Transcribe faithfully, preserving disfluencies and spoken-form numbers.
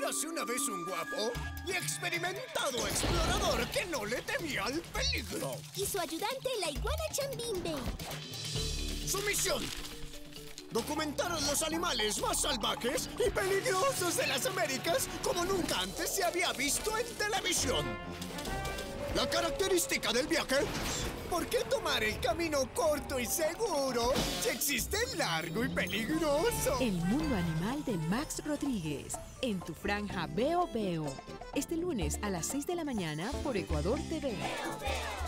Érase una vez un guapo y experimentado explorador que no le temía al peligro. Y su ayudante, la iguana Chambimbe. Su misión: documentar a los animales más salvajes y peligrosos de las Américas como nunca antes se había visto en televisión. La característica del viaje: ¿por qué tomar el camino corto y seguro si existe el largo y peligroso? El mundo animal de Max Rodríguez, en tu franja Veo Veo. Este lunes a las seis de la mañana por Ecuador T V. Veo, veo.